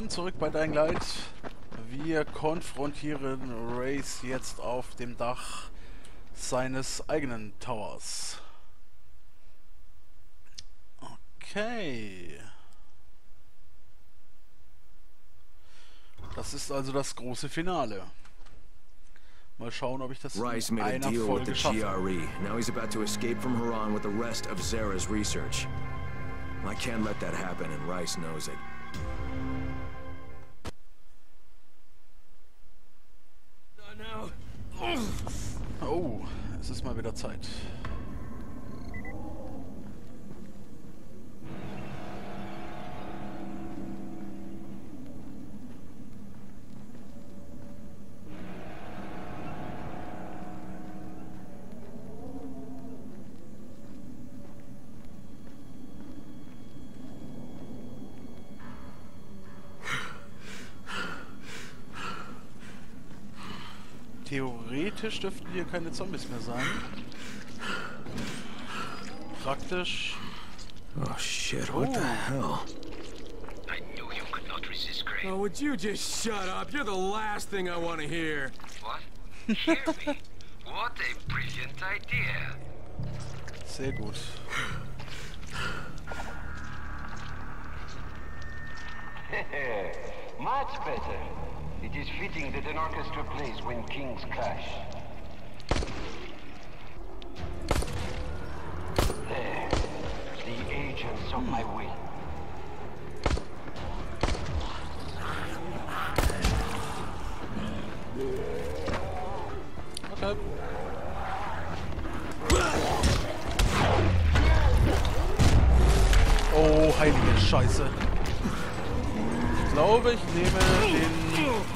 Willkommen zurück bei Dying Light. Wir konfrontieren Rhys jetzt auf dem Dach seines eigenen Towers. Okay. Das ist also das große Finale. Mal schauen, ob ich das Rhys in made a einer deal with the Folge schaffe. GRE. Now he's about to escape from Haran with the rest of Zara's research. I can't let that happen, and Rhys knows it. Oh, es ist mal wieder Zeit. Theoretisch dürften hier keine Zombies mehr sein. Praktisch. Oh shit, what the hell? I knew you could not resist, Crane. Oh, would you just shut up? You're the last thing I want to hear. What? Hear me? What a brilliant idea. Sehr gut. Much better. It is fitting that an orchestra plays when kings clash. There. The agents of my will. Okay. Oh, heilige Scheiße. Ich glaube, ich nehme den...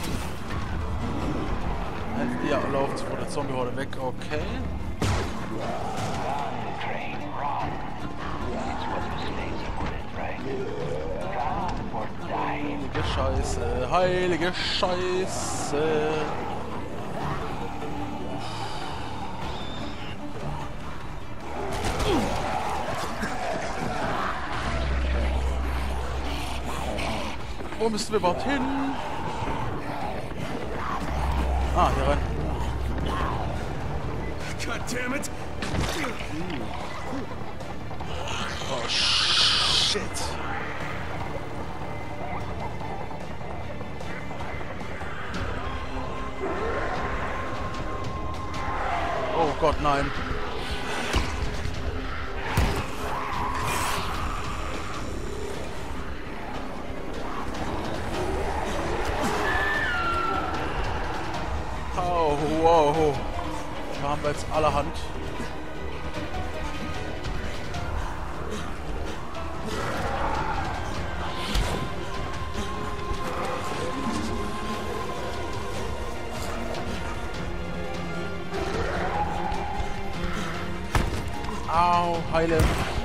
Ja, laufen Sie vor der Zombie-Horde weg, okay. Run, Crane, run. It's what the slaves have wanted, right? Run or die. Heilige Scheiße, heilige Scheiße. Wo müssen wir überhaupt hin? Ah, hier rein. God damn it! Oh, shit. Oh Gott, nein. Oh, wow. Da haben wir jetzt allerhand. Au, heile.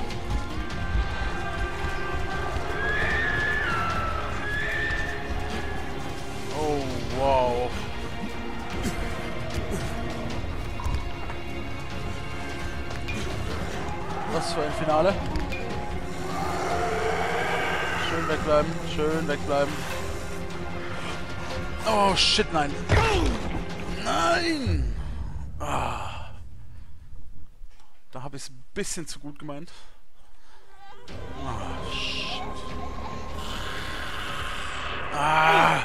Oh, wow. Was für ein Finale. Schön wegbleiben, schön wegbleiben. Oh, shit, nein. Nein! Ah. Da habe ich es ein bisschen zu gut gemeint. Ah, shit. Ah!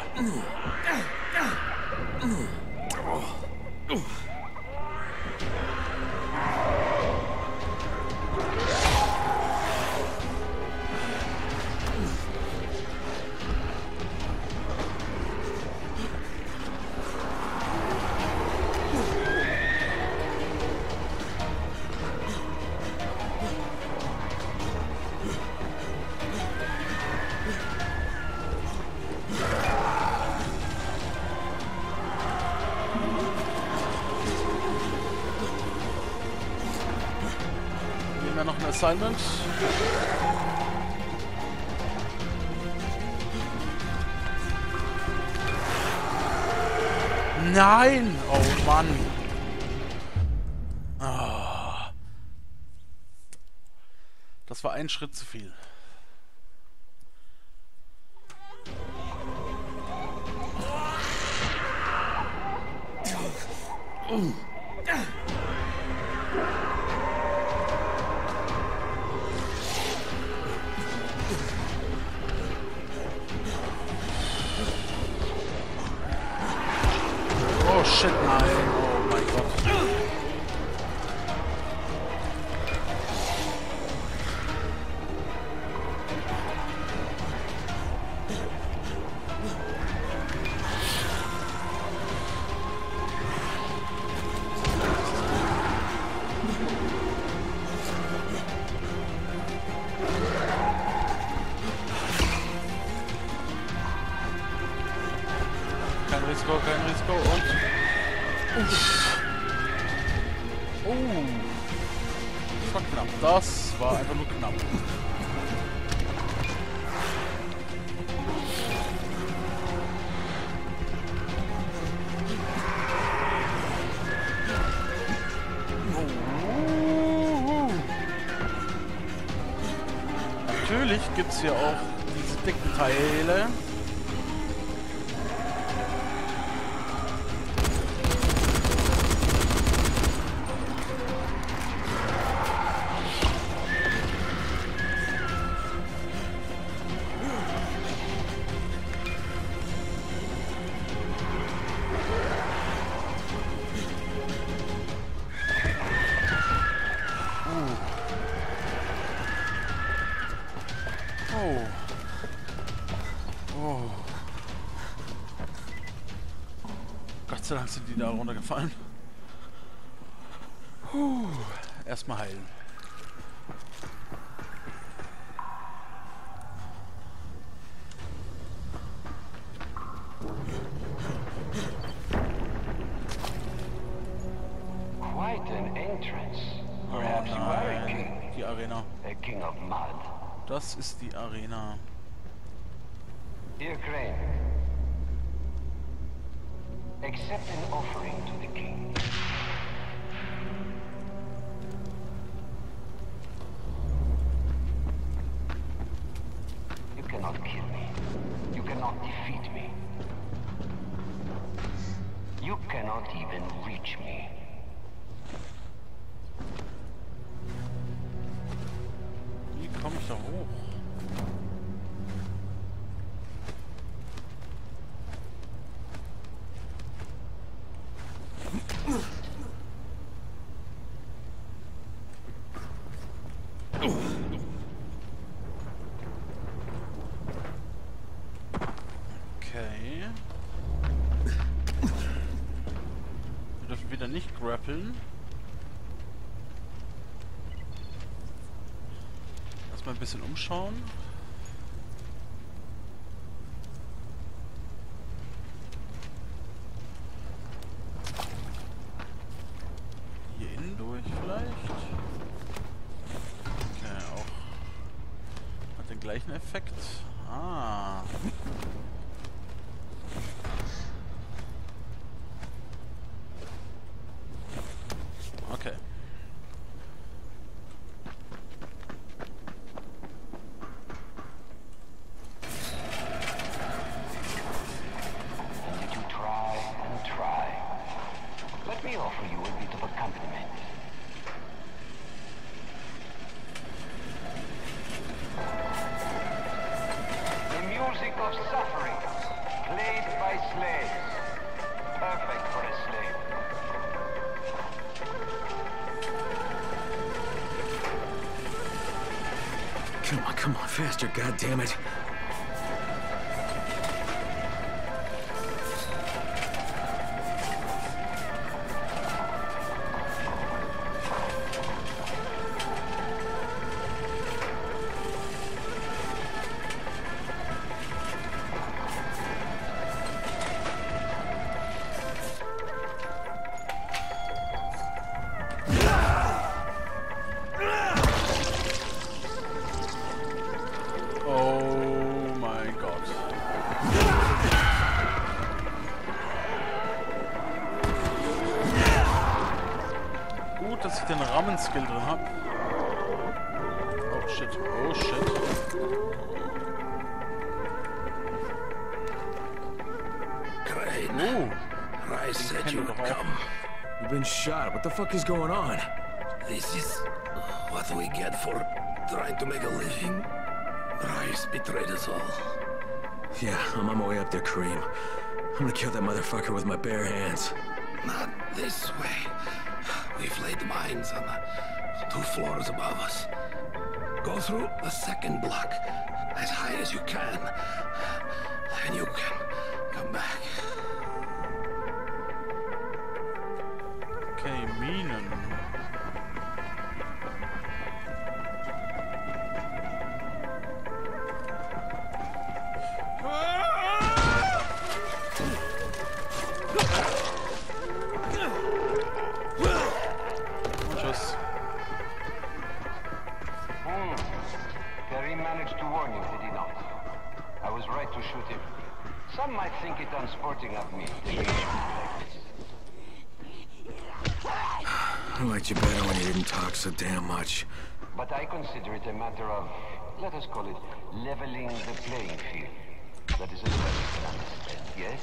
Nehmen wir noch ein Assignment. Nein! Oh Mann! Ah. Das war ein Schritt zu viel. Oh shit, nein. Oh mein Gott. Kein Risiko und... Das war knapp. Das war einfach nur knapp. Natürlich gibt es hier auch diese dicken Teile. Oh. Gott sei Dank sind die da runtergefallen. Erstmal heilen. Quite an entrance. Perhaps you are a king. Die Arena. A king of mud. Das ist die Arena. Dear Crane, accept an offering to the king. You cannot kill me. You cannot defeat me. You cannot even reach me. Wie komme ich da hoch? Okay. Wir dürfen wieder nicht grappeln. Erstmal ein bisschen umschauen. Hier innen durch vielleicht. Okay, auch hat den gleichen Effekt. Ah. Okay. And did you try and try? Let me offer you a bit of accompaniment. The music of suffering, played by slaves. Perfect for a slave. Come on, faster, goddammit. Oh mein Gott. Gut, dass ich den Rammen-Skill drin habe. Oh shit, oh shit. Crane, I said Hände you'd doch auch come. You've been shot. What the fuck is going on? This is what we get for trying to make a living. Rice betrayed us all. Yeah, I'm on my way up there, Kareem. I'm gonna kill that motherfucker with my bare hands. Not this way. We've laid mines on the 2 floors above us. Go through the 2nd block, as high as you can, and you can come back. Okay, Minen. Tschüss. Kareem managed to warn you, did he not? I was right to shoot him. Some might think it unsporting of me to be like this. I liked you better when you didn't talk so damn much. But I consider it a matter of, let us call it, leveling the playing field. That is as well as you can understand, yes?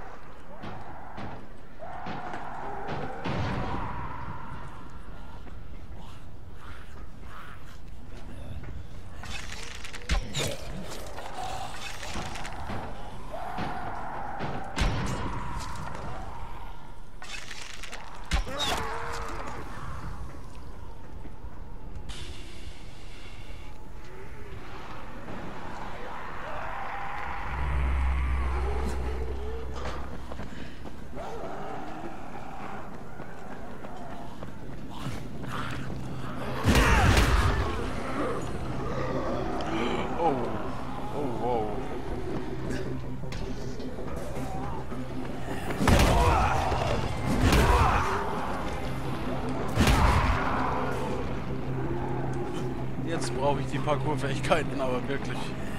Jetzt brauche ich die Parkour-Fähigkeiten, aber wirklich.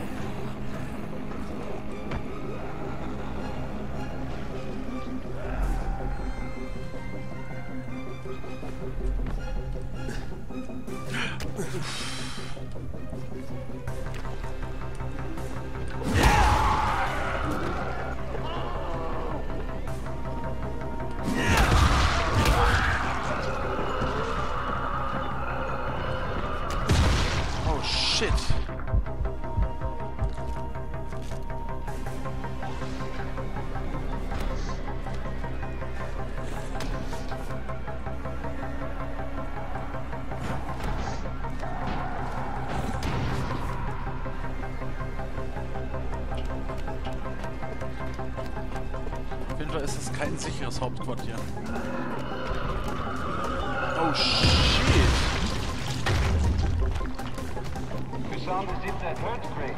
Shit. Auf jeden Fall ist es kein sicheres Hauptquartier. Oh shit. Sound as if that hurt, Craig.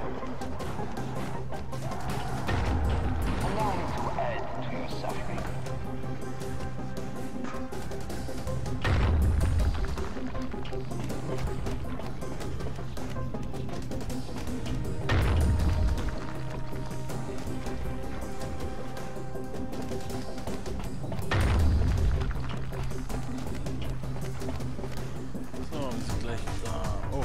Allow me to add to your suffering. So, wir sind gleich da. Oh.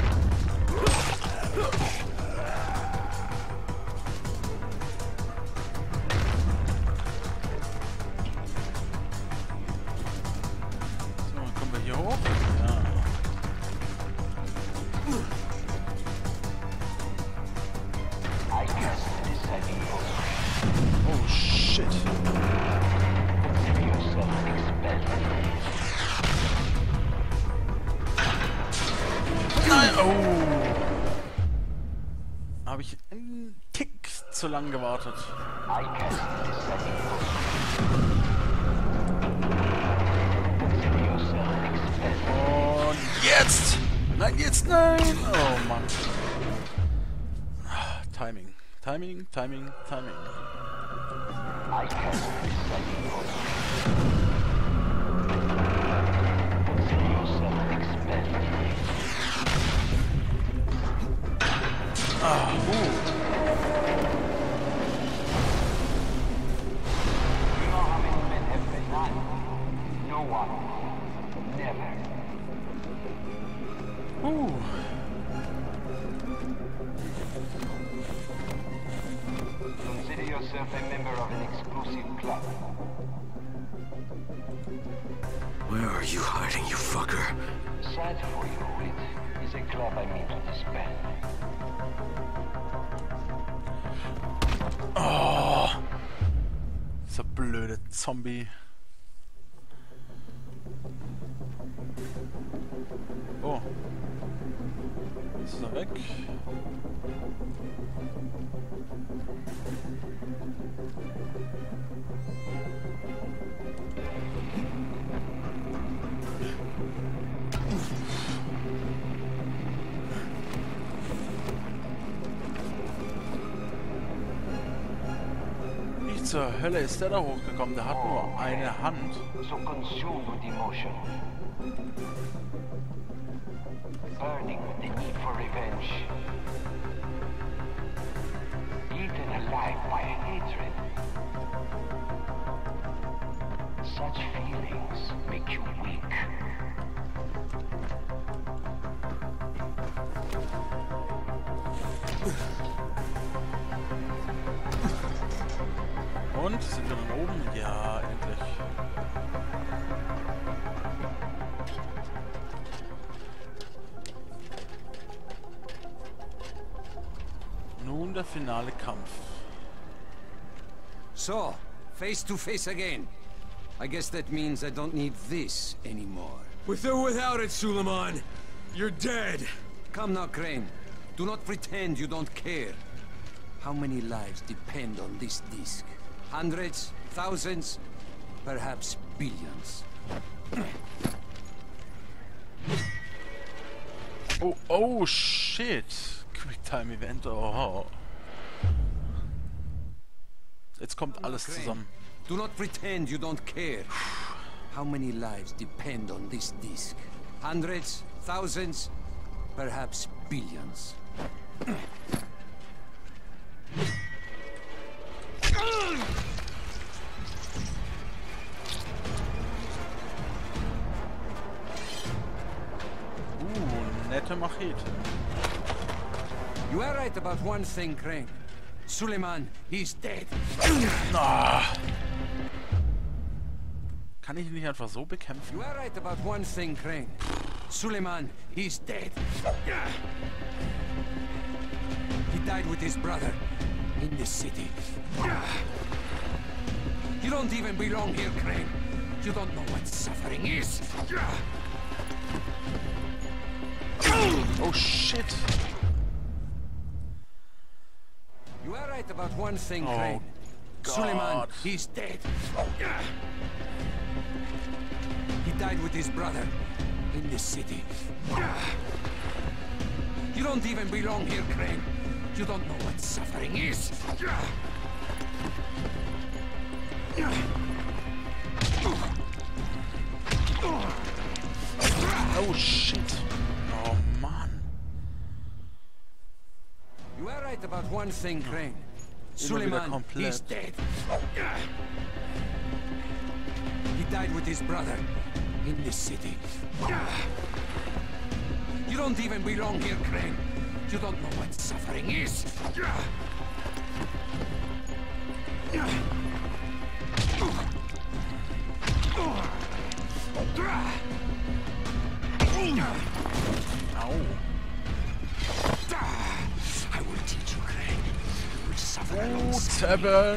Hier hoch? Ja. Oh shit. Nein! Oh! Habe ich einen Tick zu lang gewartet. Und jetzt! Nein, jetzt nein! Oh Mann. Timing. Timing, Timing, Timing. Consider yourself a member of an exclusive club. Where are you hiding, you fucker? Sad for you, it is a club I mean to disband. Oh, dieser blöde Zombie. Oh. Jetzt ist er weg. Wie zur Hölle ist der da hochgekommen? Der hat nur eine Hand. So consumed with emotion. Burning with the need for revenge. Eaten alive by hatred. Such feelings make you weak. Und? Sind wir dann oben? Ja, endlich. Nun der finale Kampf. So, face to face again. I guess that means I don't need this anymore. With or without it, Suleiman, you're dead. Come now, Crane. Do not pretend you don't care. How many lives depend on this disc? Hundreds? Thousands? Perhaps billions. Oh, oh, shit. Quicktime Event, oh. Jetzt kommt alles zusammen. Do not pretend you don't care. How many lives depend on this disc? Hundreds? Thousands? Perhaps billions. Nette Machete. You are right about one thing, Crane. Suleiman, he's dead. Ah. Kann ich ihn nicht einfach so bekämpfen? You are right about one thing, Crane. Suleiman, he's dead. He died with his brother in this city. You don't even belong here, Crane. You don't know what suffering is. Oh shit. You are right about one thing, Oh, Crane. God. Suleiman, he's dead. He died with his brother in this city. You don't even belong here, Crane. You don't know what suffering is. Oh shit. Oh man. You are right about one thing, Crane. Immer wieder Suleiman, komplett. he's dead. He died with his brother in this city. You don't even belong here, Crane. You don't know what suffering is. Au. I will teach you, Crane. You will suffer alone. 7.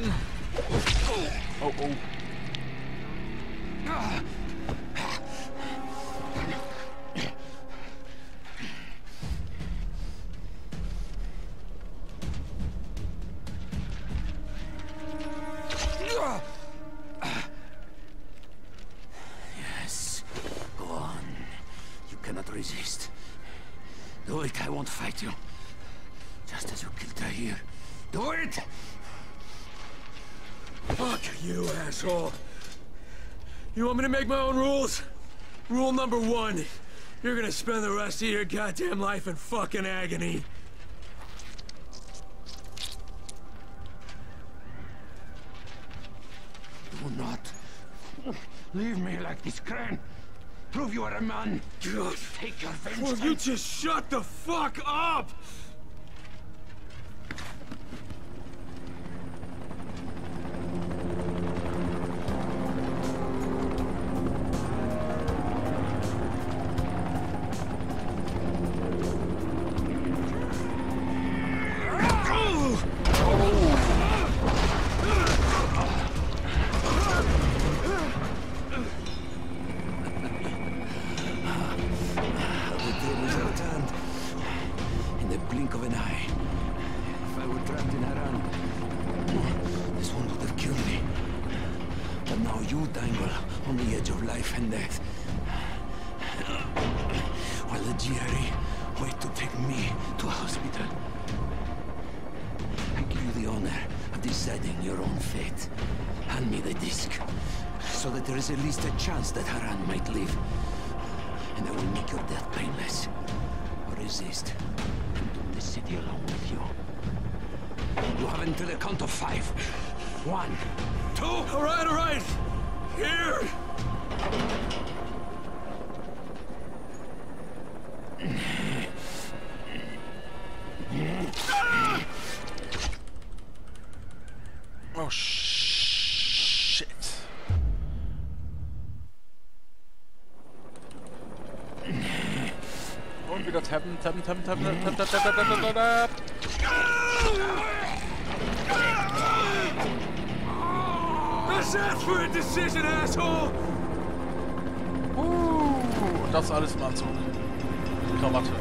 Oh, oh. Yes, go on. You cannot resist. Do it, I won't fight you. Just as you killed Tahir. Do it! Fuck you, asshole. You want me to make my own rules? Rule number 1. You're gonna spend the rest of your goddamn life in fucking agony. Do not leave me like this, Crane. Prove you are a man. God. Take your Will vengeance. you just shut the fuck up? you dangle on the edge of life and death. While the GRE wait to take me to a hospital. I give you the honor of deciding your own fate. Hand me the disc, so that there is at least a chance that Haran might live. And I will make your death painless. Or resist, and doom the city along with you. You have until the count of 5. 1, 2... All right! Here! Oh, shit. Und wieder tappen. Let's ask for a decision, asshole! Und das alles im Anzug. Krawatte.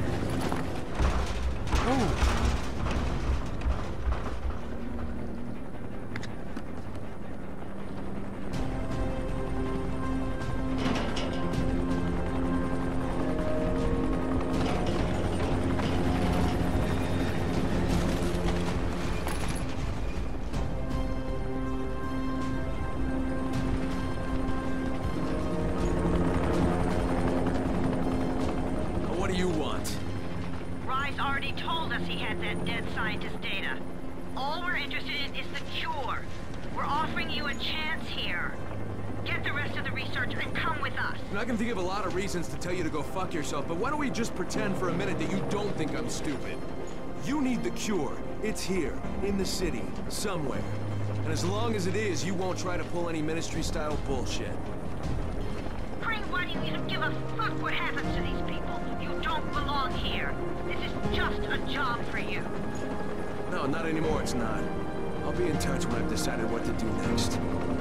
What do you want? Rise already told us he had that dead scientist data. All we're interested in is the cure. We're offering you a chance here. Get the rest of the research and come with us. And I can think of a lot of reasons to tell you to go fuck yourself, but why don't we just pretend for a minute that you don't think I'm stupid? You need the cure. It's here, in the city, somewhere. And as long as it is, you won't try to pull any ministry-style bullshit. Crane, why do you even give a fuck what happens to these people? You don't belong here. This is just a job for you. No, not anymore, it's not. I'll be in touch when I've decided what to do next.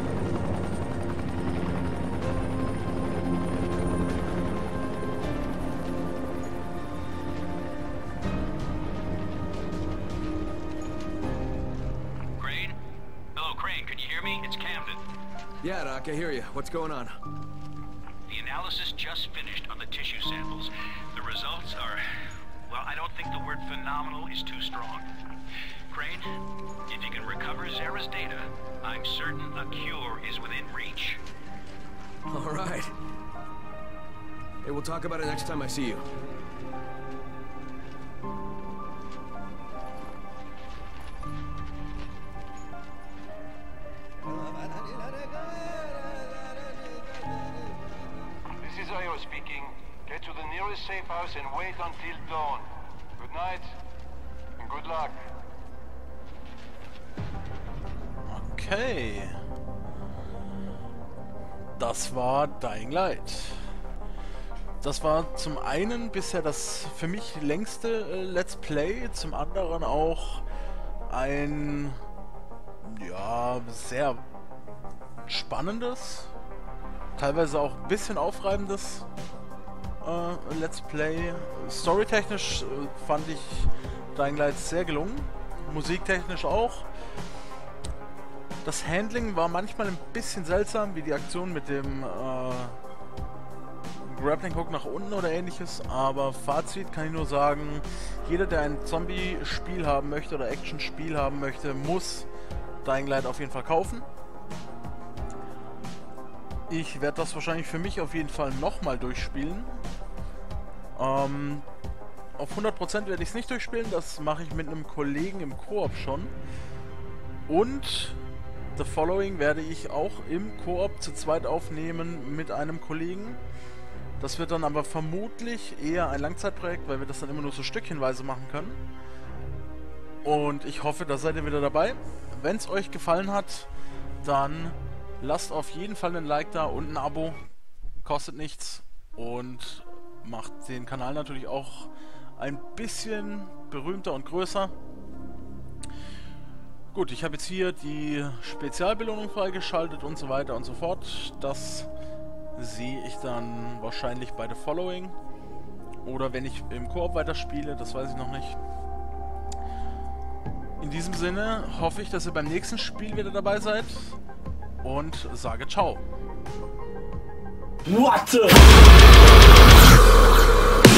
Crane? Hello, Crane, can you hear me? It's Camden. Yeah, Doc, I hear you. What's going on? The analysis just finished on the tissue samples. The results are... well, I don't think the word phenomenal is too strong. Crane, if you can recover Zara's data, I'm certain a cure is within reach. All right. Hey, we'll talk about it next time I see you. This is Io speaking. Get to the nearest safe house and wait until dawn. Good night, and good luck. Okay. Das war Dying Light. Das war zum einen bisher das für mich längste Let's Play, zum anderen auch ein sehr spannendes, teilweise auch ein bisschen aufreibendes Let's Play. Storytechnisch fand ich Dying Light sehr gelungen, musiktechnisch auch. Das Handling war manchmal ein bisschen seltsam, wie die Aktion mit dem Grappling Hook nach unten oder ähnliches, aber Fazit kann ich nur sagen, jeder, der ein Zombie-Spiel haben möchte oder Action-Spiel haben möchte, muss Dying Light auf jeden Fall kaufen. Ich werde das wahrscheinlich für mich auf jeden Fall nochmal durchspielen. Auf 100% werde ich es nicht durchspielen, das mache ich mit einem Kollegen im Koop schon. Und The Following werde ich auch im Koop zu zweit aufnehmen mit einem Kollegen. Das wird dann aber vermutlich eher ein Langzeitprojekt, weil wir das dann immer nur so stückchenweise machen können. Und ich hoffe, da seid ihr wieder dabei. Wenn es euch gefallen hat, dann lasst auf jeden Fall einen Like da und ein Abo. Kostet nichts und macht den Kanal natürlich auch ein bisschen berühmter und größer. Gut, ich habe jetzt hier die Spezialbelohnung freigeschaltet und so weiter und so fort. Das sehe ich dann wahrscheinlich bei The Following. Oder wenn ich im Koop weiterspiele, das weiß ich noch nicht. In diesem Sinne hoffe ich, dass ihr beim nächsten Spiel wieder dabei seid. und sage ciao. What the?